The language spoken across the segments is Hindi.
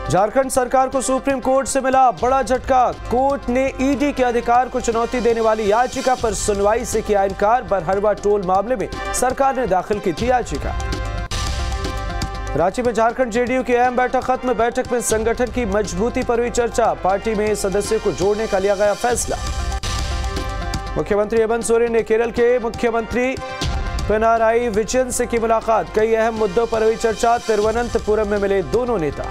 झारखंड सरकार को सुप्रीम कोर्ट से मिला बड़ा झटका। कोर्ट ने ईडी के अधिकार को चुनौती देने वाली याचिका पर सुनवाई से किया इनकार। बरहरवा टोल मामले में सरकार ने दाखिल की थी याचिका। रांची में झारखंड जेडीयू की अहम बैठक खत्म। बैठक में संगठन की मजबूती पर हुई चर्चा। पार्टी में सदस्यों को जोड़ने का लिया गया फैसला। मुख्यमंत्री हेमंत सोरेन ने केरल के मुख्यमंत्री पिनाराई विजयन से की मुलाकात। कई अहम मुद्दों पर हुई चर्चा। तिरुवनंतपुरम में मिले दोनों नेता।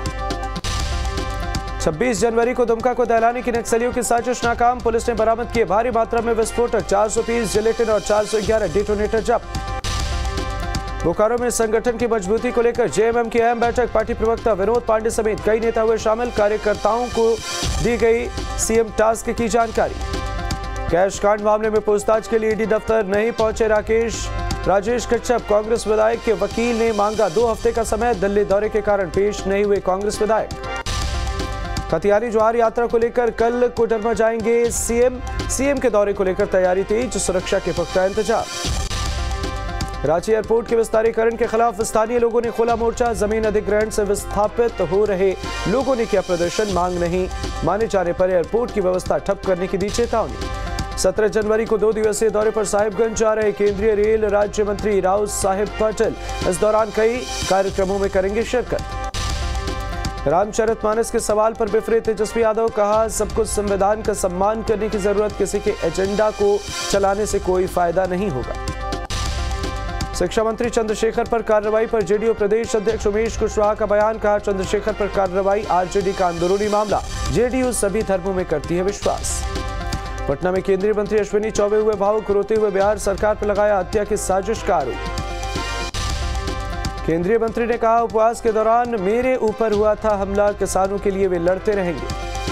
26 जनवरी को दुमका को दहलाने की नक्सलियों की साजिश नाकाम। पुलिस ने बरामद किए भारी मात्रा में विस्फोटक, 400 पीस जिलेटिन और 411 डेटोनेटर जब्त। बोकारो में संगठन की मजबूती को लेकर जेएमएम की अहम बैठक। पार्टी प्रवक्ता विनोद पांडे समेत कई नेता हुए शामिल। कार्यकर्ताओं को दी गई सीएम टास्क की जानकारी। कैश कांड मामले में पूछताछ के लिए ईडी दफ्तर नहीं पहुंचे राजेश कच्छप। कांग्रेस विधायक के वकील ने मांगा 2 हफ्ते का समय। दिल्ली दौरे के कारण पेश नहीं हुए कांग्रेस विधायक। खतियानी जोहार यात्रा को लेकर कल कोडरमा जाएंगे सीएम के दौरे को लेकर तैयारी तेज। सुरक्षा के पुख्ता इंतजाम। रांची एयरपोर्ट के विस्तारीकरण के खिलाफ स्थानीय लोगों ने खोला मोर्चा। जमीन अधिग्रहण से विस्थापित हो रहे लोगों ने किया प्रदर्शन। मांग नहीं माने जाने पर एयरपोर्ट की व्यवस्था ठप करने की दी चेतावनी। 17 जनवरी को 2 दिवसीय दौरे पर साहिबगंज जा रहे केंद्रीय रेल राज्य मंत्री राव साहेब पाटिल इस दौरान कई कार्यक्रमों में करेंगे शिरकत। रामचरितमानस के सवाल पर बिफरे तेजस्वी यादव। कहा सबको संविधान का सम्मान करने की जरूरत। किसी के एजेंडा को चलाने से कोई फायदा नहीं होगा। शिक्षा मंत्री चंद्रशेखर पर कार्रवाई पर जेडीयू प्रदेश अध्यक्ष उमेश कुशवाहा का बयान। कहा चंद्रशेखर पर कार्रवाई आरजेडी का अंदरूनी मामला। जेडीयू सभी धर्मों में करती है विश्वास। पटना में केंद्रीय मंत्री अश्विनी चौबे हुए भावुक। रोते हुए बिहार सरकार पर लगाया हत्या की साजिश का आरोप। केंद्रीय मंत्री ने कहा उपवास के दौरान मेरे ऊपर हुआ था हमला। किसानों के लिए वे लड़ते रहेंगे।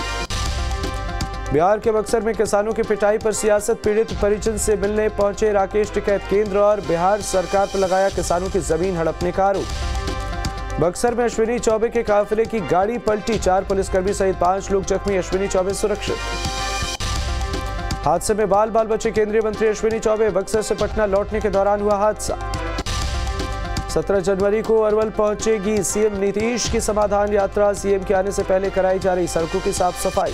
बिहार के बक्सर में किसानों की पिटाई पर सियासत। पीड़ित परिजन से मिलने पहुंचे राकेश टिकैत। केंद्र और बिहार सरकार पर लगाया किसानों की जमीन हड़पने का आरोप। बक्सर में अश्विनी चौबे के काफिले की गाड़ी पलटी। 4 पुलिसकर्मी सहित 5 लोग जख्मी। अश्विनी चौबे सुरक्षित। हादसे में बाल बचे केंद्रीय मंत्री अश्विनी चौबे। बक्सर से पटना लौटने के दौरान हुआ हादसा। 17 जनवरी को अरवल पहुंचेगी सीएम नीतीश की समाधान यात्रा। सीएम के आने से पहले कराई जा रही सड़कों की साफ सफाई।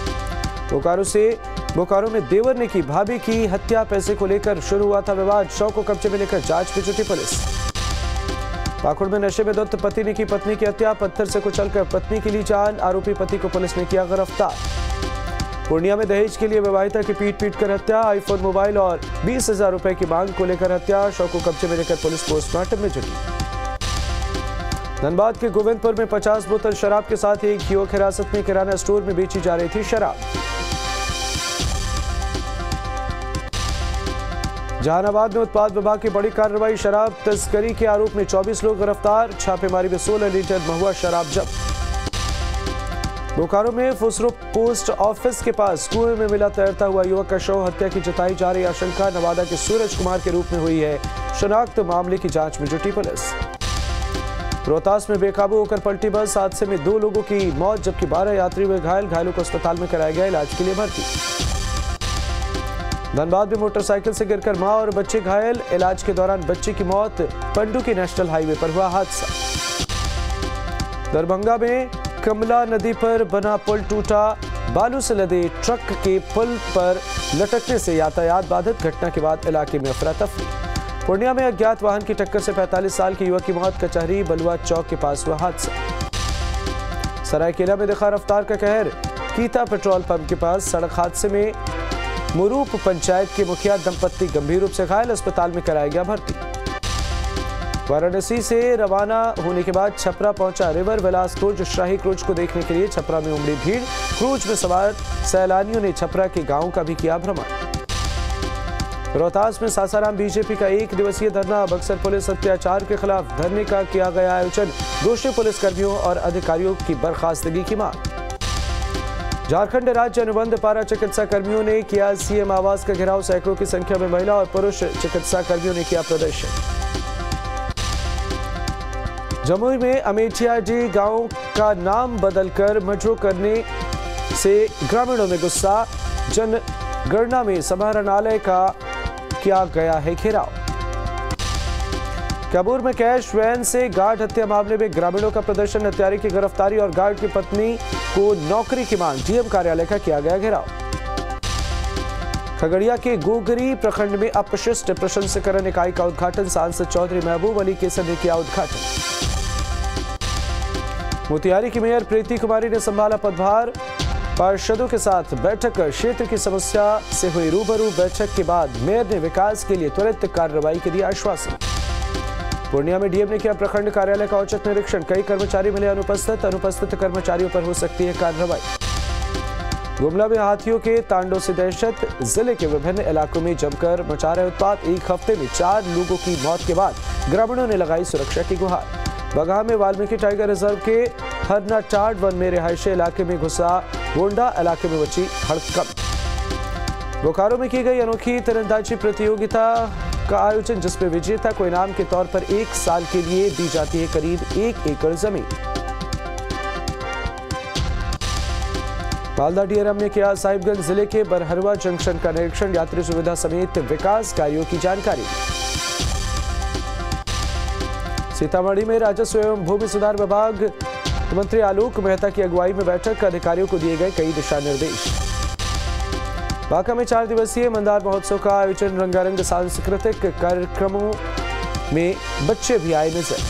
बोकारो में देवर ने की भाभी की हत्या। पैसे को लेकर शुरू हुआ था विवाद। शव को कब्जे में लेकर जांच में जुटी पुलिस। पाकुड़ में नशे में धुत पति ने की पत्नी की हत्या। पत्थर से कुचलकर पत्नी की ली जान। आरोपी पति को पुलिस ने किया गिरफ्तार। पूर्णिया में दहेज के लिए विवाहिता की पीट कर हत्या। आईफोन मोबाइल और 20,000 रुपए की मांग को लेकर हत्या। शव को कब्जे में लेकर पुलिस पोस्टमार्टम में जुटी। धनबाद के गोविंदपुर में 50 बोतल शराब के साथ एक युवक हिरासत में। किराना स्टोर में बेची जा रही थी शराब। जहानाबाद में उत्पाद विभाग की बड़ी कार्रवाई। शराब तस्करी के आरोप में 24 लोग गिरफ्तार। छापेमारी में 16 लीटर महुआ शराब जब्त। बोकारो में फुसरो पोस्ट ऑफिस के पास कुएं में मिला तैरता हुआ युवक का शव। हत्या की जताई जा रही आशंका। नवादा के सूरज कुमार के रूप में हुई है शनाख्त। मामले की जांच में जुटी पुलिस। रोहतास में बेकाबू होकर पलटी बस। हादसे में 2 लोगों की मौत जबकि 12 यात्री हुए घायल। घायलों को अस्पताल में कराया गया इलाज के लिए भर्ती। धनबाद में मोटरसाइकिल से गिरकर मां और बच्चे घायल। इलाज के दौरान बच्चे की मौत। पंडू की नेशनल हाईवे पर हुआ हादसा। दरभंगा में कमला नदी पर बना पुल टूटा। बालू से लदे ट्रक के पुल पर लटकने से यातायात बाधित। घटना के बाद इलाके में अफरा तफरी। पूर्णिया में अज्ञात वाहन की टक्कर से 45 साल के युवक की मौत। कचहरी बलुआ चौक के पास हुआ हादसा। सरायकेला में दिखा रफ्तार का कहर। कीता पेट्रोल पंप के पास सड़क हादसे में मुरूप पंचायत के मुखिया दंपत्ति गंभीर रूप से घायल। अस्पताल में कराया गया भर्ती। वाराणसी से रवाना होने के बाद छपरा पहुंचा रिवर विलास क्रूज। शाही क्रूज को देखने के लिए छपरा में उमड़ी भीड़। क्रूज में सवार सैलानियों ने छपरा के गांव का भी किया भ्रमण। रोहतास में सासाराम बीजेपी का 1 दिवसीय धरना। बक्सर पुलिस अत्याचार के खिलाफ धरने का किया गया आयोजन। दोषी पुलिसकर्मियों और अधिकारियों की बर्खास्तगी की मांग। झारखंड राज्य अनुबंध पारा चिकित्सा कर्मियों ने किया सीएम आवास का घेराव। सैकड़ों की संख्या में महिला और पुरुष चिकित्सा कर्मियों ने किया प्रदर्शन। जमुई में अमेठिया जी गांव का नाम बदलकर मजरू करने से ग्रामीणों में गुस्सा। जनगणना में समाहरणालय का किया गया है घेराव। काबूल में कैश वैन से गार्ड हत्या मामले में ग्रामीणों का प्रदर्शन, हत्यारे की गिरफ्तारी और गार्ड की पत्नी को नौकरी की मांग, डीएम कार्यालय का किया गया घेराव। खगड़िया के गोगरी प्रखंड में अपशिष्ट प्रसंस्करण इकाई का उद्घाटन, सांसद चौधरी महबूब अली केसर ने किया उद्घाटन। मोतिहारी की मेयर प्रीति कुमारी ने संभाला पदभार, पार्षदों के साथ बैठक कर क्षेत्र की समस्या से हुई रूबरू। बैठक के बाद मेयर ने विकास के लिए त्वरित कार्रवाई के दिया आश्वासन। पूर्णिया में डीएम ने किया प्रखंड कार्यालय का औचक निरीक्षण, कई कर्मचारी मिले अनुपस्थित कर्मचारियों पर हो सकती है कार्रवाई। गुमला में हाथियों के तांडव से दहशत, जिले के विभिन्न इलाकों में जमकर मचा रहे उत्पात, एक हफ्ते में 4 लोगों की मौत के बाद ग्रामीणों ने लगाई सुरक्षा की गुहार। बगहा में वाल्मीकि टाइगर रिजर्व के हरनाटाड वन में रिहायशी इलाके में घुसा गोंडा, इलाके में मची हड़कंप। बोकारो में की गई अनोखी तीरंदाजी प्रतियोगिता का आयोजन, जिसमें विजेता को इनाम के तौर पर 1 साल के लिए दी जाती है करीब 1 एकड़ जमीन। मालदा डीआरएम ने किया साहिबगंज जिले के बरहरवा जंक्शन का निरीक्षण, यात्री सुविधा समेत विकास कार्यों की जानकारी। सीतामढ़ी में राजस्व एवं भूमि सुधार विभाग मंत्री आलोक मेहता की अगुवाई में बैठक, अधिकारियों को दिए गए कई दिशा निर्देश। बांका में 4 दिवसीय मंदार महोत्सव का आयोजन, रंगारंग सांस्कृतिक कार्यक्रमों में बच्चे भी आए नजर।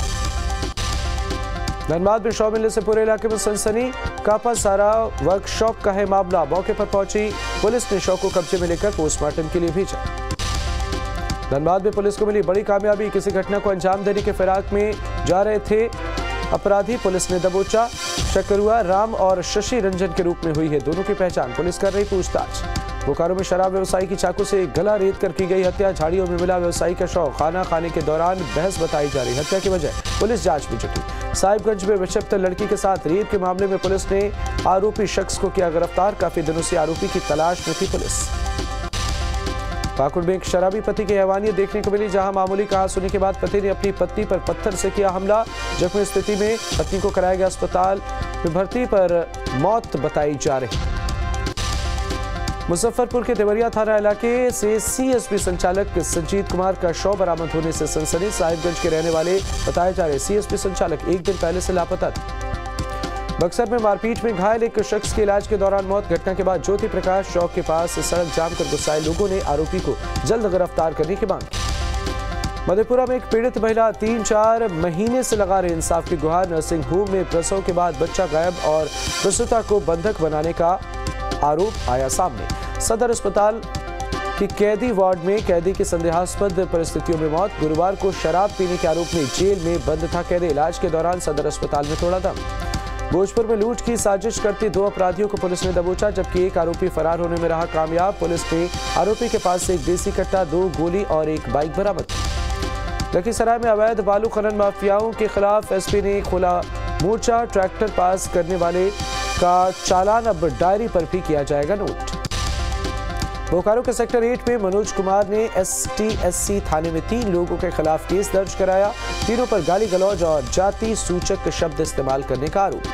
धनबाद में शव मिलने से पूरे इलाके में सनसनी, कापा सारा वर्कशॉप का है मामला, मौके पर पहुंची पुलिस ने शव को कब्जे में लेकर पोस्टमार्टम के लिए भेजा। धनबाद में पुलिस को मिली बड़ी कामयाबी, किसी घटना को अंजाम देने के फिराक में जा रहे थे अपराधी, पुलिस ने दबोचा। शकरुआ राम और शशि रंजन के रूप में हुई है दोनों की पहचान, पुलिस कर रही पूछताछ। बोकारो में शराब व्यवसायी की चाकू से गला रेत कर की गई हत्या, झाड़ियों में मिला व्यवसायी का शव, खाना खाने के दौरान बहस बताई जा रही, हत्या की वजह पुलिस जांच में जुटी। साहिबगंज में विक्षिप्त लड़की के साथ रेप के मामले में पुलिस ने आरोपी शख्स को किया गिरफ्तार, काफी दिनों से आरोपी की तलाश में थी पुलिस। पाकुड़ में एक शराबी पति की हैवानियत देखने को मिली, जहां मामूली कहासुनी के बाद पति ने अपनी पत्नी पर पत्थर से किया हमला, जख्मी स्थिति में पत्नी को कराया गया अस्पताल में भर्ती, पर मौत बताई जा रही। मुजफ्फरपुर के देवरिया थाना इलाके से सीएसपी संचालक संजीत कुमार का शव बरामद होने से सनसनी, साहिबगंज के रहने वाले बताए जा रहे सीएसपी संचालक 1 दिन पहले से लापता था। बक्सर में मारपीट में घायल एक शख्स के इलाज के दौरान मौत, घटना के बाद ज्योति प्रकाश चौक के पास सड़क जाम कर गुस्साए लोगों ने आरोपी को जल्द गिरफ्तार करने की मांग की। मधेपुरा में एक पीड़ित महिला 3-4 महीने से लगा रही इंसाफ की गुहार, नर्सिंग होम में प्रसव के बाद बच्चा गायब और प्रसूता को बंधक बनाने का आरोप आया सामने। सदर अस्पताल की कैदी वार्ड में कैदी की संदेहास्पद परिस्थितियों में मौत, गुरुवार को शराब पीने के आरोप में जेल में बंद था कैदी, इलाज के दौरान सदर अस्पताल में तोड़ा दम। भोजपुर में लूट की साजिश करते 2 अपराधियों को पुलिस ने दबोचा, जबकि एक आरोपी फरार होने में रहा कामयाब। पुलिस ने आरोपी के पास से एक देसी कट्टा, 2 गोली और एक बाइक बरामद की। लखीसराय में अवैध बालू खनन माफियाओं के खिलाफ एसपी ने खोला मोर्चा, ट्रैक्टर पास करने वाले का चालान अब डायरी पर भी किया जाएगा नोट। बोकारो के सेक्टर 8 में मनोज कुमार ने STSC थाने में 3 लोगों के खिलाफ केस दर्ज कराया, तीनों पर गाली गलौज और जाति सूचक शब्द इस्तेमाल करने का आरोप।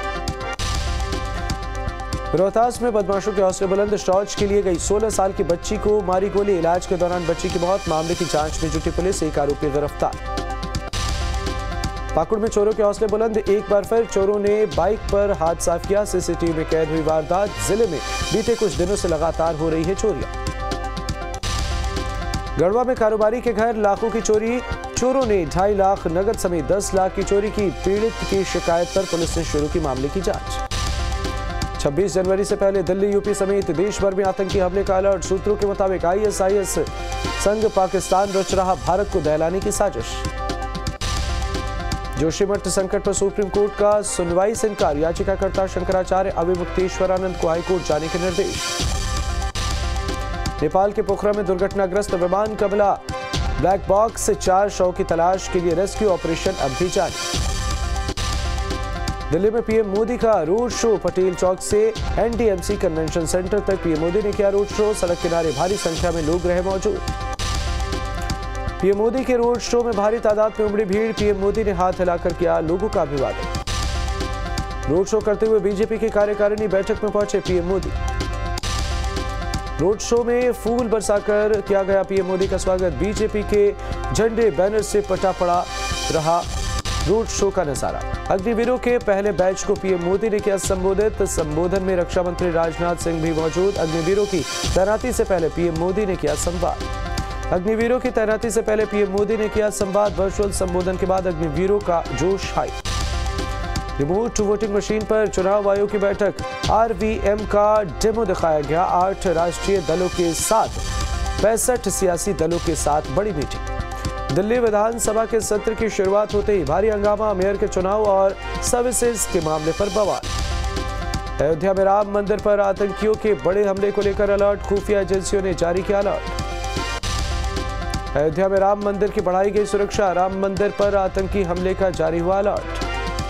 रोहतास में बदमाशों के हौसले बुलंद, शौच के लिए गई 16 साल की बच्ची को मारी गोली, इलाज के दौरान बच्ची की मौत, मामले की जांच में जुटी पुलिस, एक आरोपी गिरफ्तार। पाकुड़ में चोरों के हौसले बुलंद, एक बार फिर चोरों ने बाइक पर हाथ साफ किया, सीसीटीवी में कैद हुई वारदात। जिले में बीते कुछ दिनों से लगातार हो रही है चोरियां। गढ़वा में कारोबारी के घर लाखों की चोरी, चोरों ने 2.5 लाख नगद समेत 10 लाख की चोरी की, पीड़ित की शिकायत पर पुलिस ने शुरू की मामले की जांच। 26 जनवरी से पहले दिल्ली, यूपी समेत देश भर में आतंकी हमले का अलर्ट, सूत्रों के मुताबिक ISIS संग पाकिस्तान रच रहा भारत को दहलाने की साजिश। जोशीमठ संकट पर सुप्रीम कोर्ट का सुनवाई से इनकार, याचिकाकर्ता शंकराचार्य अविमुक्तेश्वरानंद को हाईकोर्ट जाने के निर्देश। नेपाल के पोखरा में दुर्घटनाग्रस्त विमान कमला ब्लैक बॉक्स से 4 शव की तलाश के लिए रेस्क्यू ऑपरेशन अब भी जारी। दिल्ली में पीएम मोदी का रोड शो, पटेल चौक से NDMC कन्वेंशन सेंटर तक पीएम मोदी ने किया रोड शो, सड़क किनारे भारी संख्या में लोग रहे मौजूद। पीएम मोदी के रोड शो में भारी तादाद में उमड़ी भीड़, पीएम मोदी ने हाथ हिलाकर किया लोगों का अभिवादन। रोड शो करते हुए बीजेपी की कार्यकारिणी बैठक में पहुंचे पीएम मोदी। रोड शो में फूल बरसाकर किया गया पीएम मोदी का स्वागत, बीजेपी के झंडे बैनर से पटा पड़ा रहा रोड शो का नजारा। अग्निवीरों के पहले बैच को पीएम मोदी ने किया संबोधित। संबोधन में रक्षा मंत्री राजनाथ सिंह भी मौजूद। अग्निवीरों की तैनाती से पहले पीएम मोदी ने किया संवाद। अग्निवीरों की तैनाती से पहले पीएम मोदी ने किया संवाद। वर्चुअल संबोधन के बाद अग्निवीरों का जोश हाई। रिमोट वोटिंग मशीन पर चुनाव आयोग की बैठक। आरवीएम का डेमो दिखाया गया। 8 राष्ट्रीय दलों के साथ 65 सियासी दलों के साथ बड़ी मीटिंग। दिल्ली विधानसभा के सत्र की शुरुआत होते ही भारी हंगामा। मेयर के चुनाव और सर्विसेज के मामले पर बवाल। अयोध्या में राम मंदिर पर आतंकियों के बड़े हमले को लेकर अलर्ट। खुफिया एजेंसियों ने जारी किया अलर्ट। अयोध्या में राम मंदिर की बढ़ाई गई सुरक्षा। राम मंदिर पर आतंकी हमले का जारी हुआ अलर्ट।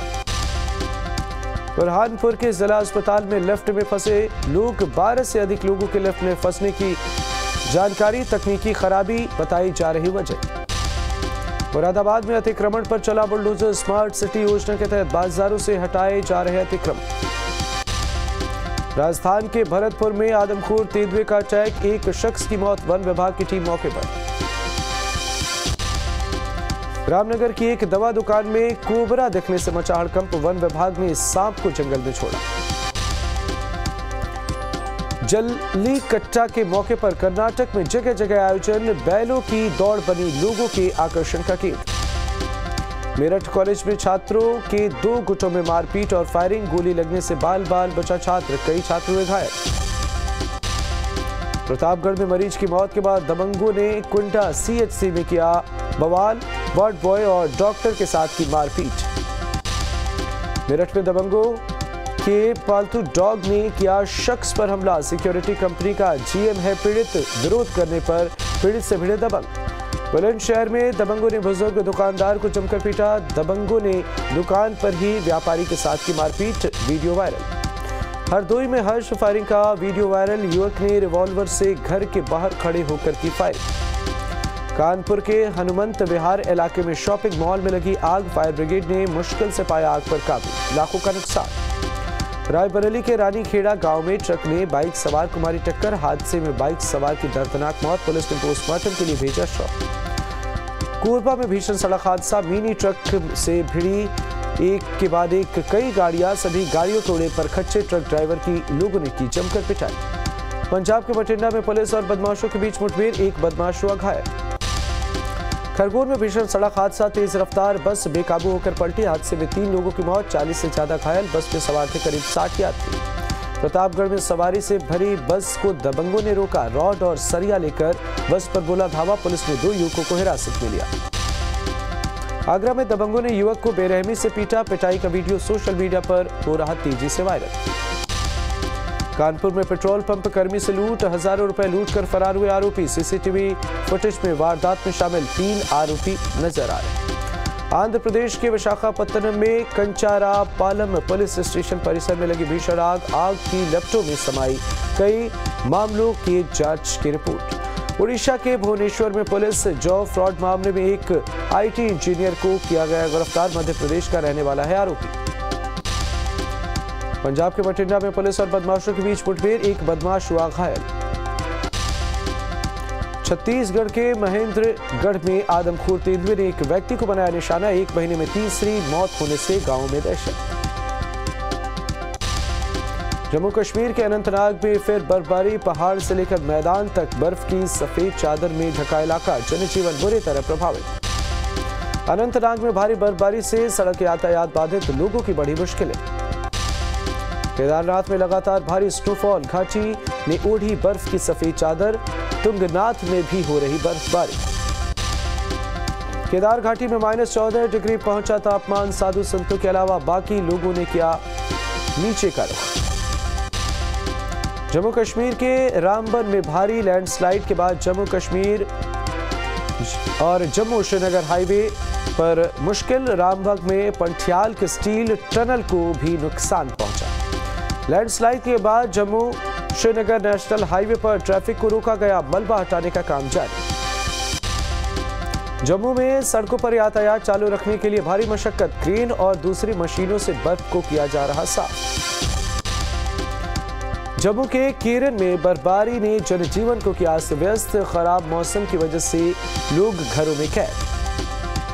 बुरहानपुर के जिला अस्पताल में लिफ्ट में फंसे लोग। 12 से अधिक लोगों के लिफ्ट में फंसने की जानकारी। तकनीकी खराबी बताई जा रही वजह। मुरादाबाद में अतिक्रमण पर चला बुलडोजर। स्मार्ट सिटी योजना के तहत बाजारों से हटाए जा रहे अतिक्रमण। राजस्थान के भरतपुर में आदमखोर तेंदुए का अटैक। एक शख्स की मौत। वन विभाग की टीम मौके पर। रामनगर की एक दवा दुकान में कोबरा दिखने से मचा हड़कंप। वन विभाग ने सांप को जंगल में छोड़ा। जल्ली कट्टा के मौके पर कर्नाटक में जगह जगह आयोजन। बैलों की दौड़ बनी लोगों के आकर्षण का केंद्र। मेरठ कॉलेज में छात्रों के 2 गुटों में मारपीट और फायरिंग। गोली लगने से बाल बाल बचा छात्र। कई छात्र हुए घायल। प्रतापगढ़ में मरीज की मौत के बाद दबंगों ने कुंडा सीएचसी में किया बवाल। वार्ड बॉय और डॉक्टर के साथ की मारपीट। मेरठ में दबंगों के पालतू डॉग ने किया शख्स पर हमला। सिक्योरिटी कंपनी का जीएम है पीड़ित। विरोध करने पर पीड़ित से भिड़े दबंग। बुलंदशहर में दबंगों ने बुजुर्ग दुकानदार को जमकर पीटा। दबंगों ने दुकान पर ही व्यापारी के साथ की मारपीट। Video viral. हरदोई में हर्ष फायरिंग का वीडियो वायरल। युवक ने रिवॉल्वर से घर के बाहर खड़े होकर की फायरिंग। कानपुर के हनुमंत विहार इलाके में शॉपिंग मॉल में लगी आग। फायर ब्रिगेड ने मुश्किल से पाया आग पर काबू। लाखों का नुकसान। रायबरेली के रानीखेड़ा गांव में ट्रक ने बाइक सवार को मारी टक्कर। हादसे में बाइक सवार की दर्दनाक मौत। पुलिस ने पोस्टमार्टम के लिए भेजा शव। कोरबा में भीषण सड़क हादसा। मिनी ट्रक से भिड़ी एक के बाद एक कई गाड़ियां। सभी गाड़ियों के उड़े पर खच्चे। ट्रक ड्राइवर की लोगों ने की जमकर पिटाई। पंजाब के बठिंडा में पुलिस और बदमाशों के बीच मुठभेड़। एक बदमाश हुआ घायल। खरगोन में भीषण सड़क हादसा। तेज रफ्तार बस बेकाबू होकर पलटी। हादसे में 3 लोगों की मौत। 40 से ज्यादा घायल। बस में सवार थे करीब 60 यात्री। प्रतापगढ़ में सवारी से भरी बस को दबंगों ने रोका। रॉड और सरिया लेकर बस पर बोला धावा। पुलिस ने 2 युवकों को हिरासत में लिया। आगरा में दबंगों ने युवक को बेरहमी से पीटा। पिटाई का वीडियो सोशल मीडिया पर हो रहा तेजी से वायरल। कानपुर में पेट्रोल पंप कर्मी से लूट। हजारों रुपए लूट कर फरार हुए आरोपी। सीसीटीवी फुटेज में वारदात में शामिल 3 आरोपी नजर आ रहे। आंध्र प्रदेश के विशाखापत्तनम में कंचारा पालम पुलिस स्टेशन परिसर में लगी भीषण आग। आग की लपटों में समाई कई मामलों की जांच की रिपोर्ट। उड़ीसा के भुवनेश्वर में पुलिस जॉब फ्रॉड मामले में एक आईटी इंजीनियर को किया गया गिरफ्तार। मध्य प्रदेश का रहने वाला है आरोपी। पंजाब के बठिंडा में पुलिस और बदमाशों के बीच मुठभेड़। एक बदमाश हुआ घायल। छत्तीसगढ़ के महेंद्रगढ़ में आदमखोर तेंदुए ने एक व्यक्ति को बनाया निशाना। 1 महीने में तीसरी मौत होने से गांव में दहशत। जम्मू कश्मीर के अनंतनाग में फिर बर्फबारी। पहाड़ से लेकर मैदान तक बर्फ की सफेद चादर में ढका इलाका। जनजीवन बुरी तरह प्रभावित। अनंतनाग में भारी बर्फबारी से सड़क यातायात बाधित। लोगों की बड़ी मुश्किलें। केदारनाथ में लगातार भारी स्नोफॉल। घाटी ने ओढ़ी बर्फ की सफेद चादर। तुंगनाथ में भी हो रही बर्फबारी। केदार घाटी में -14 डिग्री पहुंचा तापमान। साधु संतों के अलावा बाकी लोगों ने किया नीचे का रुख। जम्मू कश्मीर के रामबन में भारी लैंडस्लाइड के बाद जम्मू कश्मीर और जम्मू श्रीनगर हाईवे पर मुश्किल। रामबन में पंठियाल के स्टील टनल को भी नुकसान पहुंचा। लैंडस्लाइड के बाद जम्मू श्रीनगर नेशनल हाईवे पर ट्रैफिक को रोका गया। मलबा हटाने का काम जारी। जम्मू में सड़कों पर यातायात चालू रखने के लिए भारी मशक्कत। क्रेन और दूसरी मशीनों से बर्फ को किया जा रहा साफ। जम्मू के केरन में बर्फबारी ने जनजीवन को किया अस्त व्यस्त। खराब मौसम की वजह से लोग घरों में कैद।